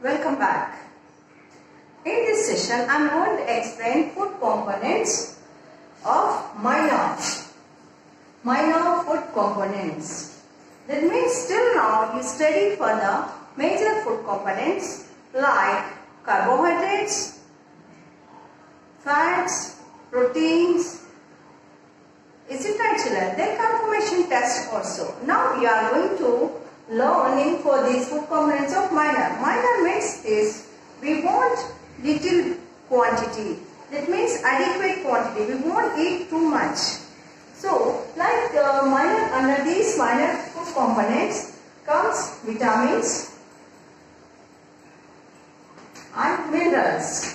Welcome back. In this session, I am going to explain food components of minor food components. That means till now you study for the major food components like carbohydrates, fats, proteins, etc. children. Then conformation test also. Now we are going to learning for these food components of minor. Minor means is we want little quantity. That means adequate quantity. We won't eat too much. So like under these minor food components comes vitamins and minerals.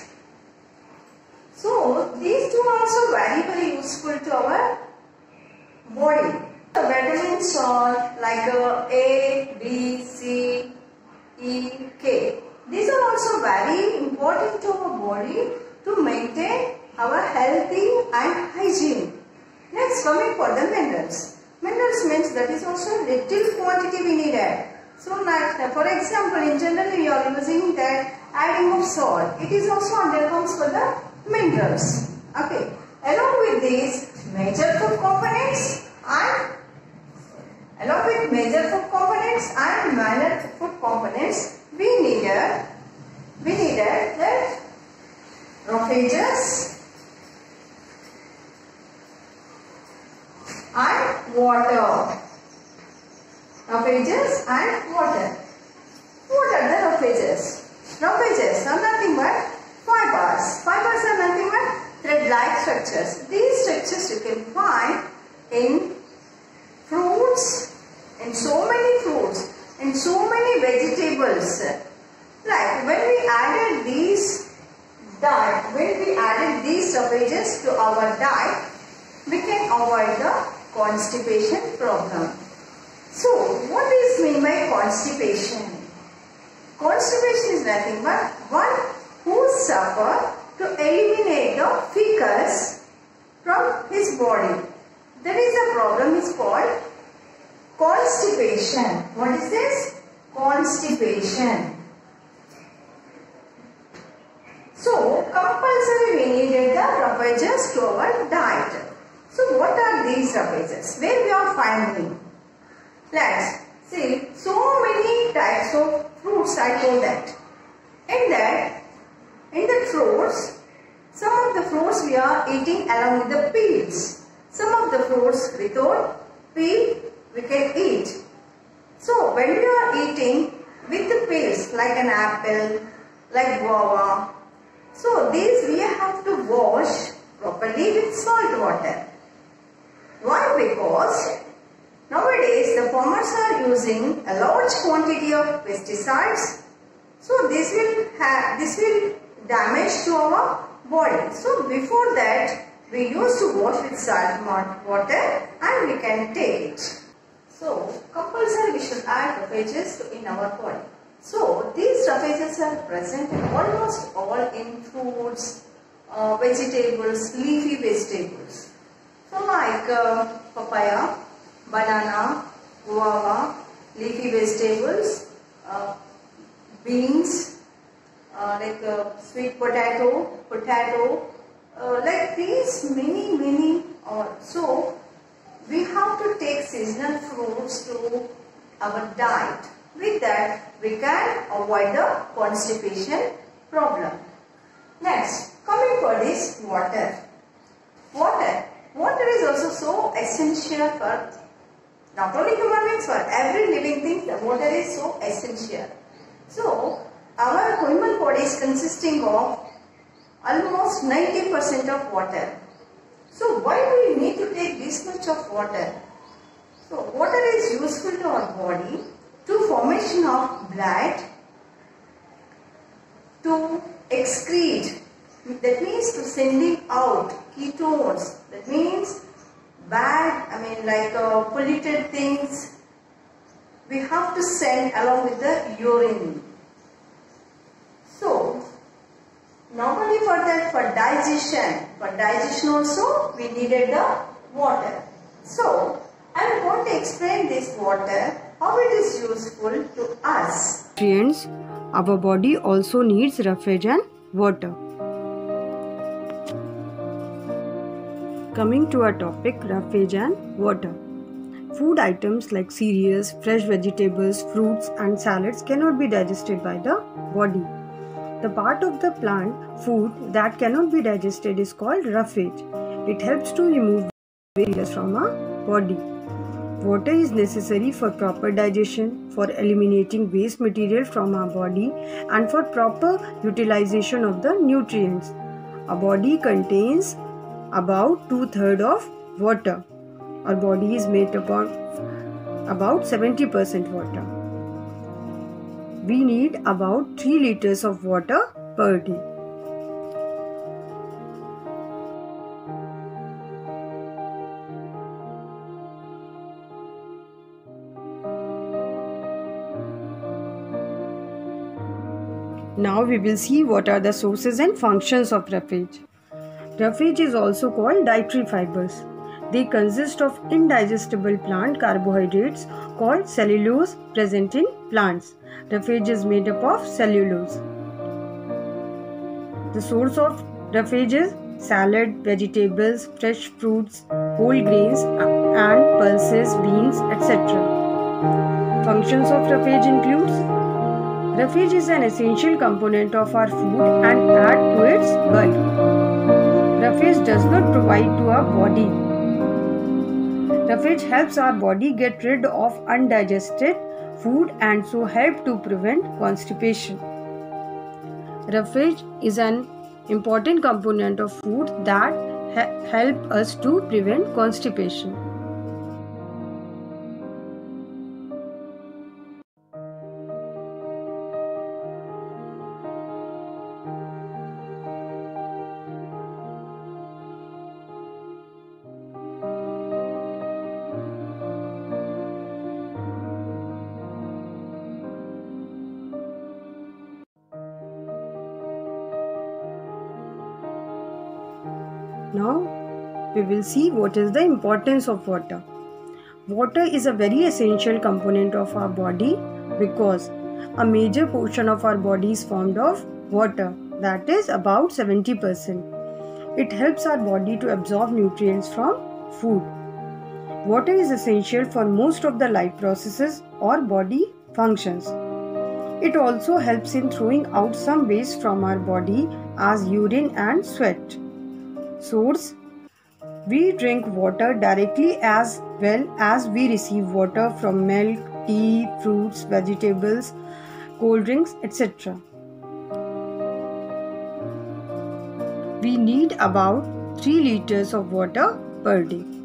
So these two are also very useful to our body. The vitamins are like A, B, C, E, K. These are also very important to our body to maintain our healthy and hygiene. Next, coming for the minerals. Minerals means that is also little quantity we needed. So like for example, in general we are using that adding of salt. It is also undercomes for the minerals. Okay. Along with these major food components and minor food components, we needed the roughages and water. Roughages and water. What are the roughages? Roughages are nothing but fibers. Fibers are nothing but thread-like structures. These structures you can find in fruits, in so many fruits, in so many vegetables. Like when we added these roughages to our diet, we can avoid the constipation problem. So what is meant by constipation? Constipation is nothing but one who suffers to eliminate the fecals from his body. That is the problem is called constipation. What is this? Constipation. So compulsory we needed the roughages to our diet. So what are these roughages? Where we are finding? Let's see, so many types of fruits I told that. In the fruits, some of the fruits we are eating along with the peels. Some of the fruits without peel we can eat. So when we are eating with the peels like an apple, like guava, so these we have to wash properly with salt water. Why? Because nowadays the farmers are using a large quantity of pesticides. So this will damage to our body. So before that we used to wash with salt water and we can take it. So compulsory we should add roughages in our body. So these roughages are present almost all in fruits, vegetables, leafy vegetables. So like papaya, banana, guava, leafy vegetables, beans, like sweet potato, like these many so we have to take seasonal fruits to our diet. With that we can avoid the constipation problem. Next, coming for this water. Water is also so essential for not only human beings, for every living thing. The water is so essential. So our human body is consisting of almost 90% of water. So why do we need to take this much of water? So water is useful to our body to formation of blood, to excrete, that means to sending out ketones, that means polluted things we have to send along with the urine. So normally for digestion also we needed the water. So I am going to explain this water, how it is useful to us. nutrients, our body also needs roughage and water. Coming to our topic, roughage and water. Food items like cereals, fresh vegetables, fruits and salads cannot be digested by the body. The part of the plant food that cannot be digested is called roughage. It helps to remove waste from our body. Water is necessary for proper digestion, for eliminating waste material from our body, and for proper utilization of the nutrients. Our body contains about 2/3 of water. Our body is made up of about 70% water. We need about 3 liters of water per day. Now we will see what are the sources and functions of roughage. Roughage is also called dietary fibers. They consist of indigestible plant carbohydrates called cellulose present in plants. Roughage is made up of cellulose. The source of roughage is salad, vegetables, fresh fruits, whole grains and pulses, beans, etc. Functions of roughage includes: roughage is an essential component of our food and adds to its bulk. Roughage does not provide to our body. Roughage helps our body get rid of undigested food and so help to prevent constipation. Roughage is an important component of food that help us to prevent constipation. Now we will see what is the importance of water. Water is a very essential component of our body because a major portion of our body is formed of water, that is about 70%. It helps our body to absorb nutrients from food. Water is essential for most of the life processes or body functions. It also helps in throwing out some waste from our body as urine and sweat. Source: we drink water directly as well as we receive water from milk, tea, fruits, vegetables, cold drinks, etc. We need about 3 liters of water per day.